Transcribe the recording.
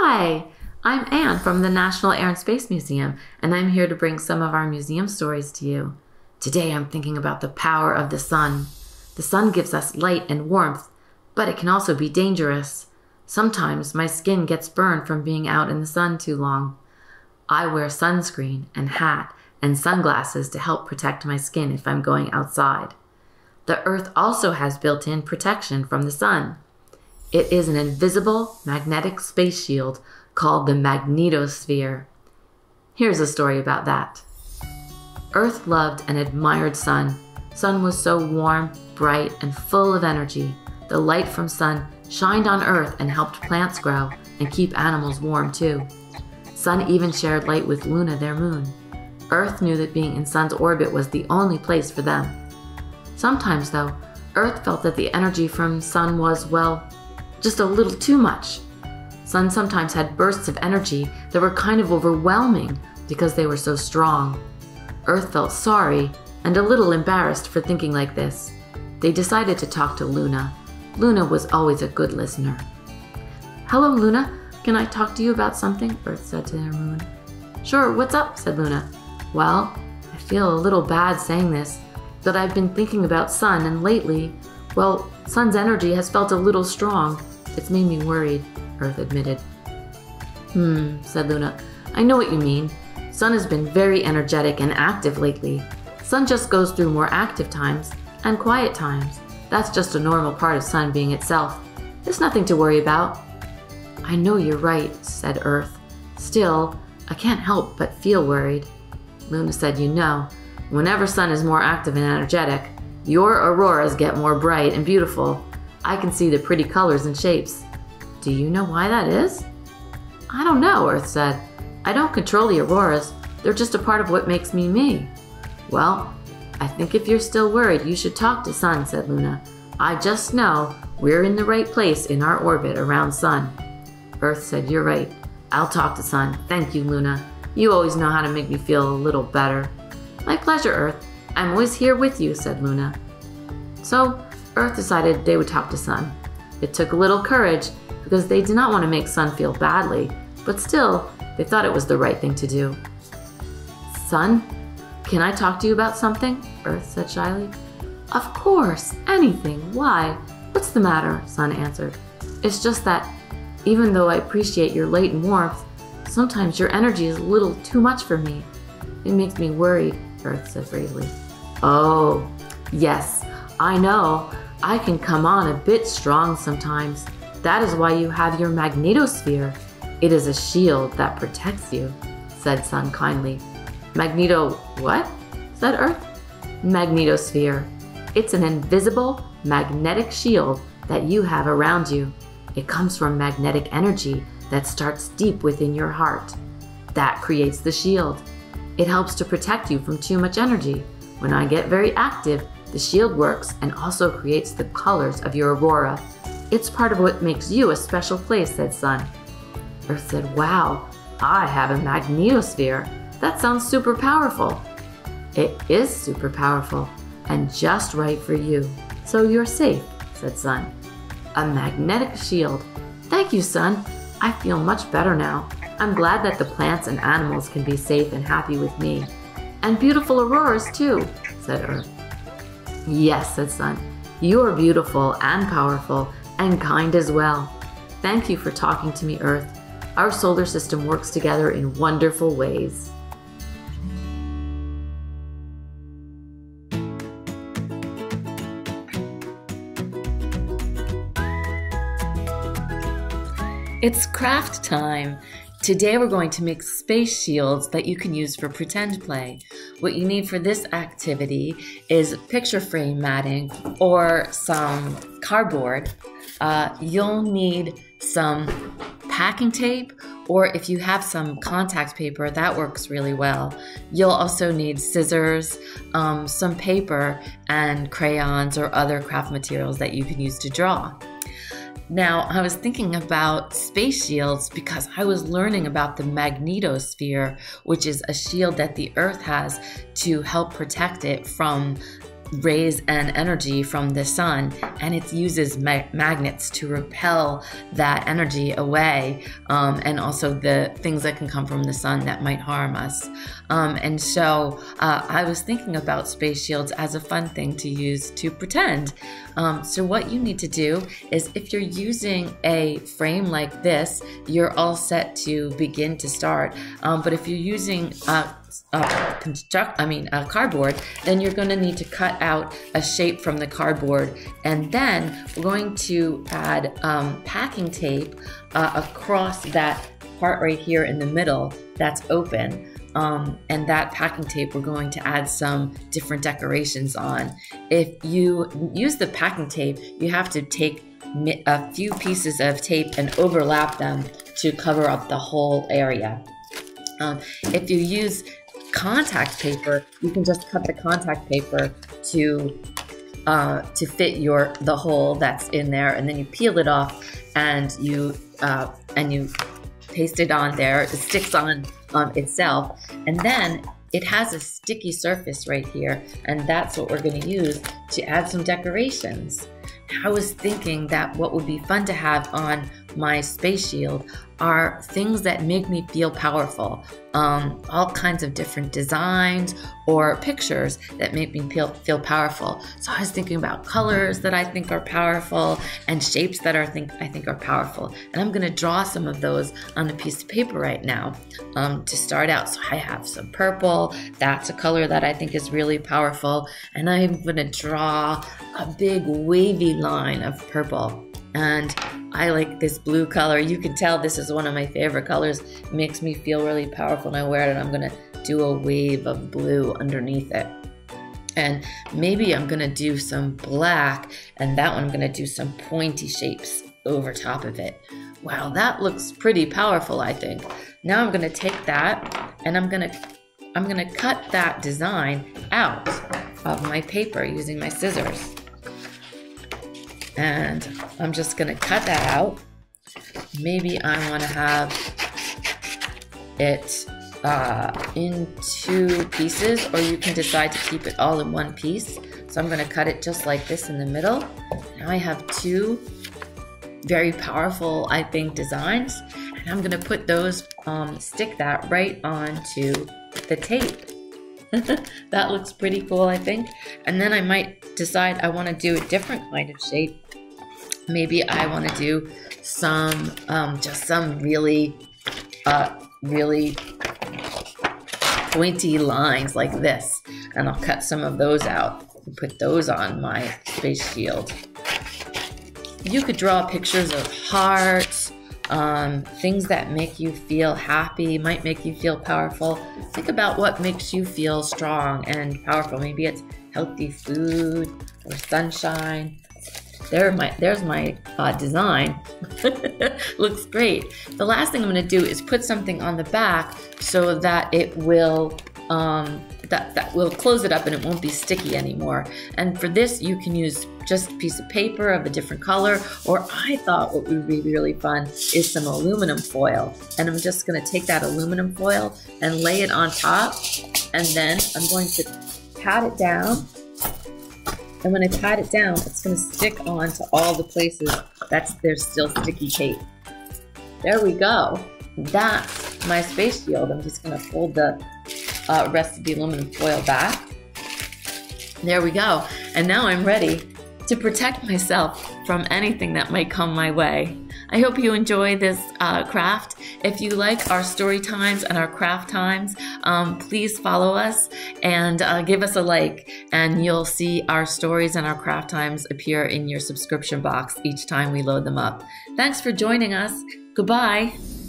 Hi, I'm Ann from the National Air and Space Museum, and I'm here to bring some of our museum stories to you. Today I'm thinking about the power of the sun. The sun gives us light and warmth, but it can also be dangerous. Sometimes my skin gets burned from being out in the sun too long. I wear sunscreen and hat and sunglasses to help protect my skin if I'm going outside. The Earth also has built-in protection from the sun. It is an invisible magnetic space shield called the magnetosphere. Here's a story about that. Earth loved and admired sun. Sun was so warm, bright, and full of energy. The light from sun shined on Earth and helped plants grow and keep animals warm too. Sun even shared light with Luna, their moon. Earth knew that being in sun's orbit was the only place for them. Sometimes, though, Earth felt that the energy from sun was, well, just a little too much. Sun sometimes had bursts of energy that were kind of overwhelming because they were so strong. Earth felt sorry and a little embarrassed for thinking like this. They decided to talk to Luna. Luna was always a good listener. "Hello, Luna. Can I talk to you about something?" Earth said to their moon. "Sure, what's up?" said Luna. "Well, I feel a little bad saying this, but I've been thinking about sun, and lately, well, sun's energy has felt a little strong. It's made me worried," Earth admitted. Said Luna. "I know what you mean. Sun has been very energetic and active lately. Sun just goes through more active times and quiet times. That's just a normal part of sun being itself. There's nothing to worry about." "I know you're right," said Earth. "Still, I can't help but feel worried." Luna said, "You know, whenever sun is more active and energetic, your auroras get more bright and beautiful. I can see the pretty colors and shapes. Do you know why that is?" "I don't know," Earth said. "I don't control the auroras. They're just a part of what makes me me." "Well, I think if you're still worried, you should talk to sun," said Luna. "I just know we're in the right place in our orbit around sun." Earth said, "You're right. I'll talk to sun. Thank you, Luna. You always know how to make me feel a little better." "My pleasure, Earth. I'm always here with you," said Luna. So Earth decided they would talk to sun. It took a little courage because they did not want to make sun feel badly, but still, they thought it was the right thing to do. "Sun, can I talk to you about something?" Earth said shyly. "Of course, anything. Why? What's the matter?" Sun answered. "It's just that, even though I appreciate your light and warmth, sometimes your energy is a little too much for me. It makes me worried," Earth said bravely. "Oh, yes, I know. I can come on a bit strong sometimes. That is why you have your magnetosphere. It is a shield that protects you," said Sun kindly. "Magneto what?" said Earth. "Magnetosphere. It's an invisible magnetic shield that you have around you. It comes from magnetic energy that starts deep within your heart. That creates the shield. It helps to protect you from too much energy. When I get very active, the shield works and also creates the colors of your aurora. It's part of what makes you a special place," said Sun. Earth said, "Wow, I have a magnetosphere. That sounds super powerful." "It is super powerful and just right for you. So you're safe," said Sun. "A magnetic shield. Thank you, Sun. I feel much better now. I'm glad that the plants and animals can be safe and happy with me. And beautiful auroras too," said Earth. "Yes," said Sun. "You are beautiful and powerful and kind as well. Thank you for talking to me, Earth. Our solar system works together in wonderful ways." It's craft time. Today we're going to make space shields that you can use for pretend play. What you need for this activity is picture frame matting or some cardboard. You'll need some packing tape, or if you have some contact paper, that works really well. You'll also need scissors, some paper, and crayons or other craft materials that you can use to draw. Now, I was thinking about space shields because I was learning about the magnetosphere, which is a shield that the Earth has to help protect it from rays and energy from the sun, and it uses magnets to repel that energy away, and also the things that can come from the sun that might harm us. And so I was thinking about space shields as a fun thing to use to pretend. So what you need to do is, if you're using a frame like this, you're all set to begin to start. But if you're using cardboard, then you're going to need to cut out a shape from the cardboard, and then we're going to add packing tape across that part right here in the middle that's open. And that packing tape we're going to add some different decorations on. If you use the packing tape, you have to take a few pieces of tape and overlap them to cover up the whole area. If you use contact paper, you can just cut the contact paper to fit the hole that's in there, and then you peel it off and you paste it on there. It sticks on itself, and then it has a sticky surface right here, and that's what we're going to use to add some decorations. I was thinking that what would be fun to have on my space shield are things that make me feel powerful. All kinds of different designs or pictures that make me feel powerful. So I was thinking about colors that I think are powerful and shapes that I think are powerful. And I'm going to draw some of those on a piece of paper right now to start out. So I have some purple. That's a color that I think is really powerful. And I'm going to draw a big wavy line of purple. And I like this blue color. You can tell this is one of my favorite colors. It makes me feel really powerful when I wear it. And I'm going to do a wave of blue underneath it. And maybe I'm going to do some black, and that one I'm going to do some pointy shapes over top of it. Wow, that looks pretty powerful, I think. Now I'm going to take that and I'm going to cut that design out of my paper using my scissors. And I'm just going to cut that out. Maybe I want to have it in two pieces, or you can decide to keep it all in one piece. So I'm going to cut it just like this in the middle. Now I have two very powerful, I think, designs. And I'm going to put those, stick that right onto the tape. That looks pretty cool, I think. And then I might decide I want to do a different kind of shape. Maybe I want to do some, just some really pointy lines like this. And I'll cut some of those out and put those on my space shield. You could draw pictures of hearts, things that make you feel happy, might make you feel powerful. Think about what makes you feel strong and powerful. Maybe it's healthy food or sunshine. There's my design. Looks great. The last thing I'm going to do is put something on the back so that it will that will close it up and it won't be sticky anymore. And for this, you can use just a piece of paper of a different color, or I thought what would be really fun is some aluminum foil. And I'm just going to take that aluminum foil and lay it on top, and then I'm going to pat it down. And when I pat it down, it's going to stick on to all the places there's still sticky tape. There we go. That's my space shield. I'm just going to fold the rest of the aluminum foil back. There we go. And now I'm ready to protect myself from anything that might come my way. I hope you enjoy this craft. If you like our story times and our craft times, please follow us and give us a like, and you'll see our stories and our craft times appear in your subscription box each time we load them up. Thanks for joining us. Goodbye.